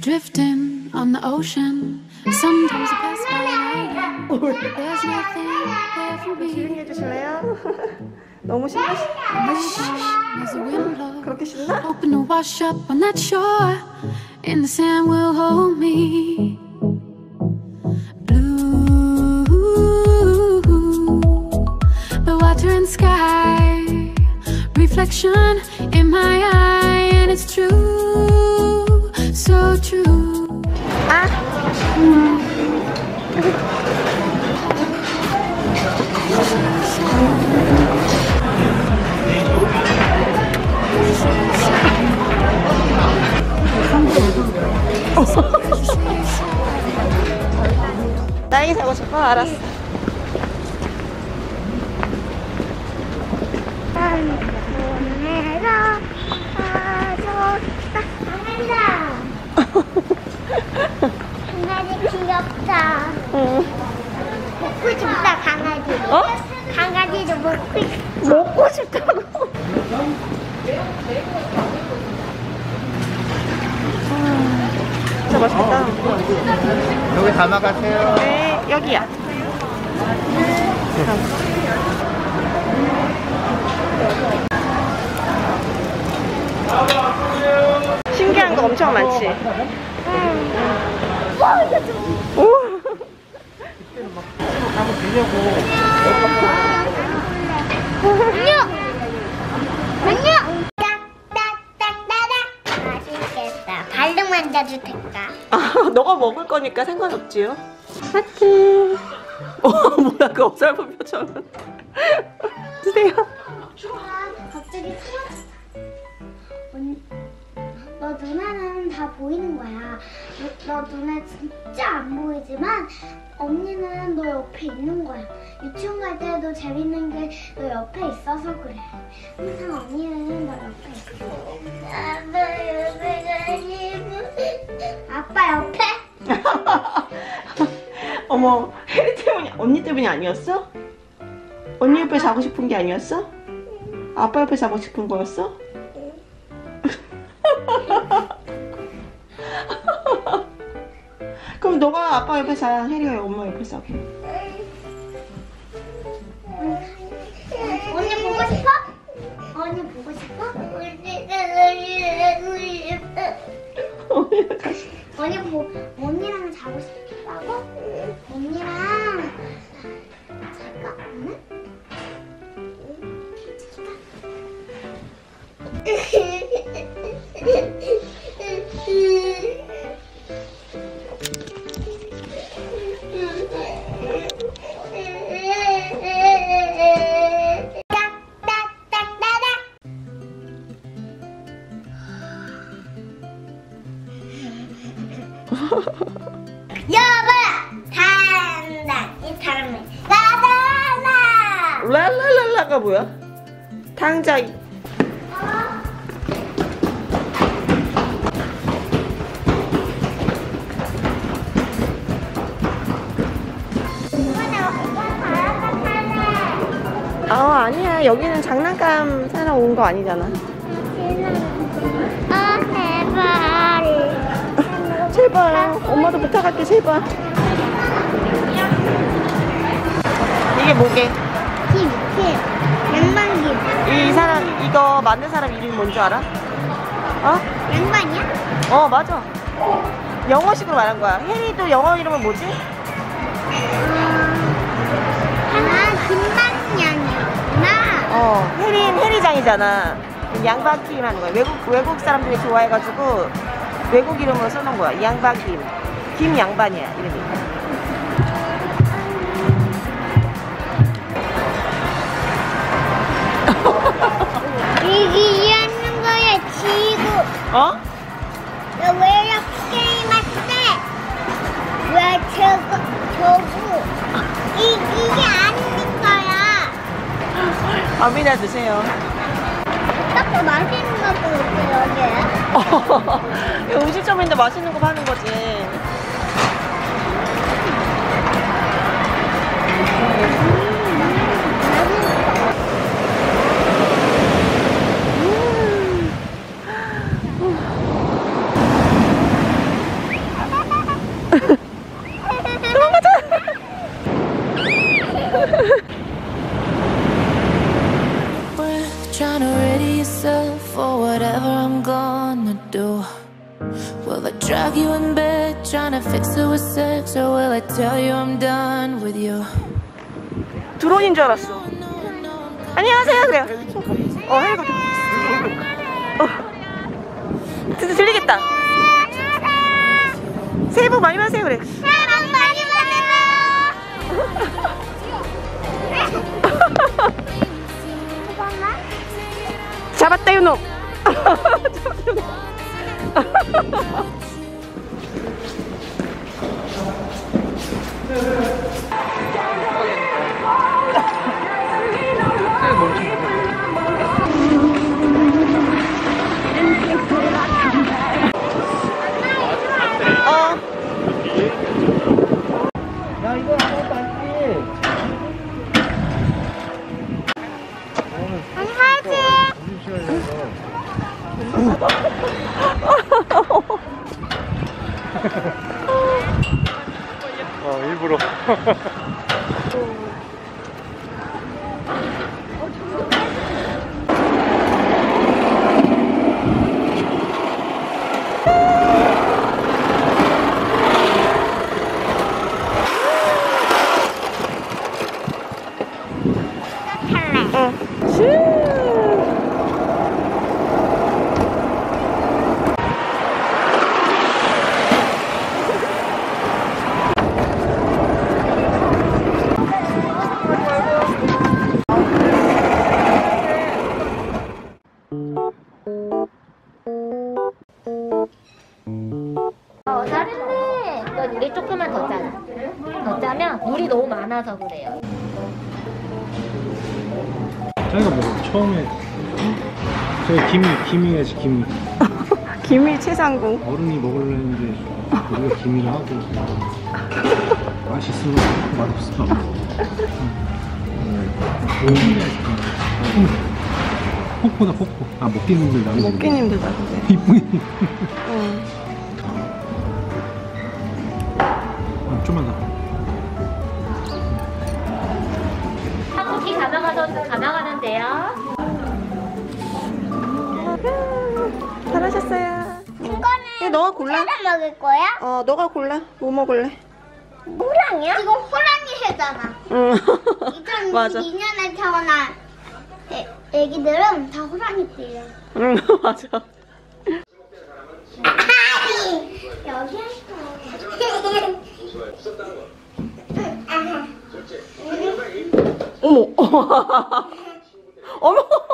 drifting on the ocean. Sometimes I pass by an island. There's nothing there for me. 해 주실래요? 너무 신나시. There's a wind blow. 그렇게 신나? Hoping to wash up on that shore, and the sand will hold me. Blue, the water and sky, reflection in my eye, and it's true, so true. 아. 딸기 사고 싶어? 알았어. 강아지 귀엽다. 응. 먹고 싶다 강아지. 어? 강아지도 먹고 싶다. 먹고 싶다고. 진짜 맛있겠다. 여기 담아가세요. 네, 여기야. 신기한 거 엄청 많지? 와 이거 좀. 오. 안녕. 안녕. 딱딱딱딱딱. 맛있겠다. 발로 만져도 될까? 아, 너가 먹을 거니까 상관없지요. 하트. 뭐야 그 어설픈 표정은. 드세요. 갑자기 사라졌어. 너 눈에는 다 보이는 거야. 너 눈에 진짜 안 보이지만 언니는 너 옆에 있는 거야. 유치원 갈 때도 재밌는 게 너 옆에 있어서 그래. 항상 언니는 너 옆에 있어. 아빠 옆에? 어머, 혜리 때문이 언니 때문이 아니었어? 언니 옆에 자고 싶은 게 아니었어? 아빠 옆에 자고 싶은 거였어? 그럼 너가 아빠 옆에 자, 혜리가 엄마 옆에 자게. 언니 보고 싶어? 언니 보고 싶어? 언니랑 자고 싶다고? 언니랑 잘까? 오늘? 여보! 단단 이 사람이 나다나! 랄랄랄라가 뭐야? 당자. 아니야. 여기는 장난감 사러 온 거 아니잖아. 제발. 제발. 엄마도 부탁할게, 제발. 이게 뭐게? 김. 양반김. 이 사람, 이거 만든 사람 이름이 뭔지 알아? 어? 양반이야? 어, 맞아. 영어식으로 말한 거야. 혜리도 영어 이름은 뭐지? 김반양이구나. 혜리는 혜리장이잖아. 양반김 하는 거야. 외국 사람들이 좋아해가지고 외국 이름으로 써놓은 거야. 양반김. 김양반이야, 이름이. 이게 하는 거야, 지구. 어? 너 왜 이렇게 게임했대? 왜 저거. 이게 아닌 거야. 밥이나 드세요. 딱 맛있는 것도 있어, 여기에. 이거 음식점인데 맛있는 거 파는 거지. trying to ready yourself for whatever I'm gonna do? Will I drag you in bed, trying to fix it with sex, or will I tell you I'm done with you? 드론인 줄 알았어. 안녕하세요. 그래요. 해봐. 들리겠다. 새해 복 많이 받으세요. 그래. 잡았다 요놈. 야, 이거 아무것도 안 돼. 일부러. 다른데 너 물이 조금만 더 짜자. 더 짜면 물이 너무 많아서 그래요. 자기가 뭐 처음에 저기 김이 해야지 김이. 김이 최상궁. 어른이 먹으려 했는데 우리가 김이를 하고 맛있으면 맛없어. 폭포다 폭포. 아 먹기님들 나는 먹기님들다 그게. 이쁘게. 좀만 더. 한국기 감아가면 돼요. 잘하셨어요. 이거는 너가 골라. 먹을 거야? 너가 골라. 뭐 먹을래? 호랑이야? 이거 호랑이 해잖아. 응. 맞아. 2002년에 태어난 애기들은 다 호랑이띠예요. 응, 맞아. 여기 어머. 어머.